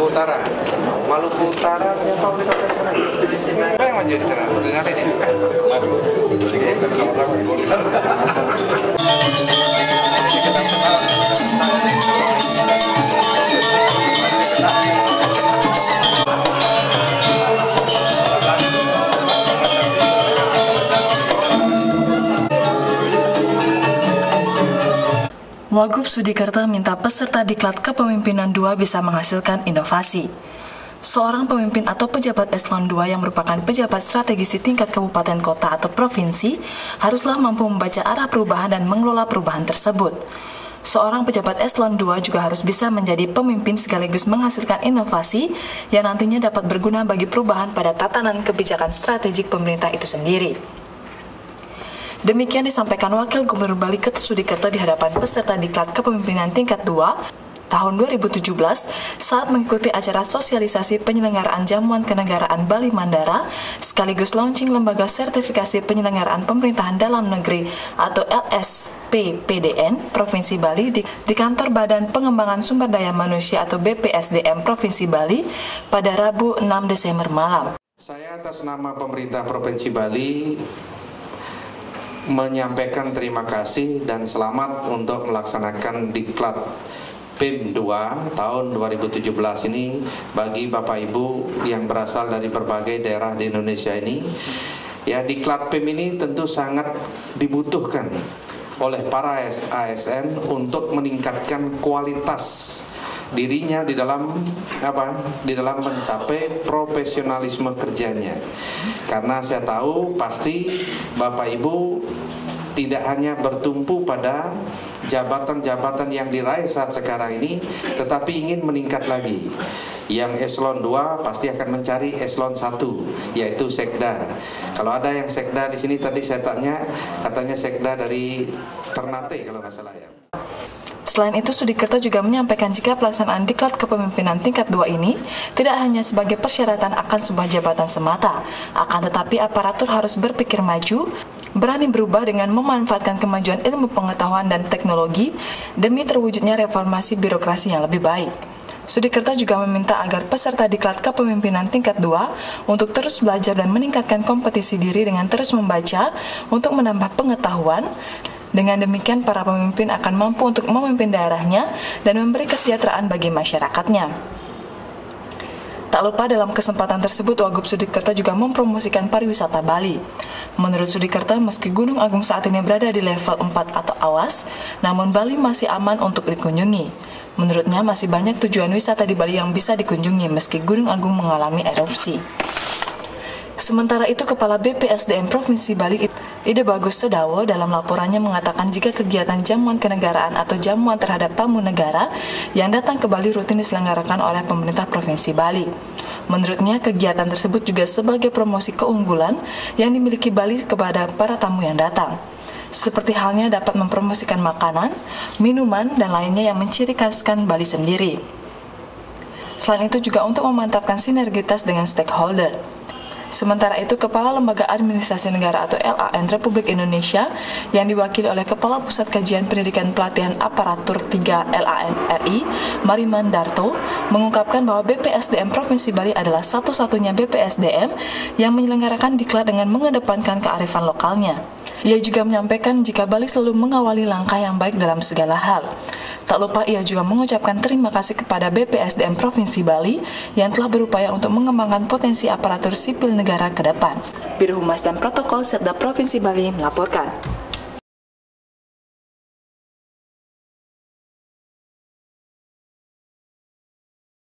Utara. Maluku Utara siapa siapa yang maju di sana? Dengar ini. Wagub Sudikerta minta peserta Diklat Kepemimpinan 2 bisa menghasilkan inovasi. Seorang pemimpin atau pejabat eselon 2 yang merupakan pejabat strategis di tingkat kabupaten kota atau provinsi haruslah mampu membaca arah perubahan dan mengelola perubahan tersebut. Seorang pejabat eselon 2 juga harus bisa menjadi pemimpin sekaligus menghasilkan inovasi yang nantinya dapat berguna bagi perubahan pada tatanan kebijakan strategik pemerintah itu sendiri. Demikian disampaikan Wakil Gubernur Bali Ketut Sudikerta di hadapan peserta Diklat Kepemimpinan tingkat 2 tahun 2017 saat mengikuti acara sosialisasi penyelenggaraan jamuan kenegaraan Bali Mandara sekaligus launching lembaga sertifikasi penyelenggaraan pemerintahan dalam negeri atau LSPPDN Provinsi Bali di kantor Badan Pengembangan Sumber Daya Manusia atau BPSDM Provinsi Bali pada Rabu 6 Desember malam. Saya atas nama pemerintah Provinsi Bali menyampaikan terima kasih dan selamat untuk melaksanakan Diklat PIM 2 tahun 2017 ini bagi Bapak Ibu yang berasal dari berbagai daerah di Indonesia ini. Ya, Diklat PIM ini tentu sangat dibutuhkan oleh para ASN untuk meningkatkan kualitas dirinya di dalam mencapai profesionalisme kerjanya. Karena saya tahu pasti Bapak Ibu tidak hanya bertumpu pada jabatan-jabatan yang diraih saat sekarang ini, tetapi ingin meningkat lagi. Yang eselon 2 pasti akan mencari eselon 1, yaitu sekda. Kalau ada yang sekda di sini tadi saya tanya, katanya sekda dari Ternate kalau nggak salah ya. Selain itu, Sudikerta juga menyampaikan jika pelaksanaan Diklat Kepemimpinan tingkat 2 ini tidak hanya sebagai persyaratan akan sebuah jabatan semata, akan tetapi aparatur harus berpikir maju, berani berubah dengan memanfaatkan kemajuan ilmu pengetahuan dan teknologi demi terwujudnya reformasi birokrasi yang lebih baik. Sudikerta juga meminta agar peserta Diklat Kepemimpinan tingkat 2 untuk terus belajar dan meningkatkan kompetisi diri dengan terus membaca untuk menambah pengetahuan. Dengan demikian, para pemimpin akan mampu untuk memimpin daerahnya dan memberi kesejahteraan bagi masyarakatnya. Tak lupa dalam kesempatan tersebut, Wagub Sudikerta juga mempromosikan pariwisata Bali. Menurut Sudikerta, meski Gunung Agung saat ini berada di level 4 atau awas, namun Bali masih aman untuk dikunjungi. Menurutnya, masih banyak tujuan wisata di Bali yang bisa dikunjungi meski Gunung Agung mengalami erupsi. Sementara itu, Kepala BPSDM Provinsi Bali, Ide Bagus Sedawo, dalam laporannya mengatakan jika kegiatan jamuan kenegaraan atau jamuan terhadap tamu negara yang datang ke Bali rutin diselenggarakan oleh pemerintah Provinsi Bali. Menurutnya, kegiatan tersebut juga sebagai promosi keunggulan yang dimiliki Bali kepada para tamu yang datang. Seperti halnya dapat mempromosikan makanan, minuman, dan lainnya yang menciri khaskan Bali sendiri. Selain itu juga untuk memantapkan sinergitas dengan stakeholder. Sementara itu, Kepala Lembaga Administrasi Negara atau LAN Republik Indonesia yang diwakili oleh Kepala Pusat Kajian Pendidikan Pelatihan Aparatur 3 LAN RI, Mariman Darto, mengungkapkan bahwa BPSDM Provinsi Bali adalah satu-satunya BPSDM yang menyelenggarakan Diklat dengan mengedepankan kearifan lokalnya. Ia juga menyampaikan jika Bali selalu mengawali langkah yang baik dalam segala hal. Tak lupa ia juga mengucapkan terima kasih kepada BPSDM Provinsi Bali yang telah berupaya untuk mengembangkan potensi aparatur sipil negara ke depan. Biro Humas dan Protokol Setda Provinsi Bali melaporkan.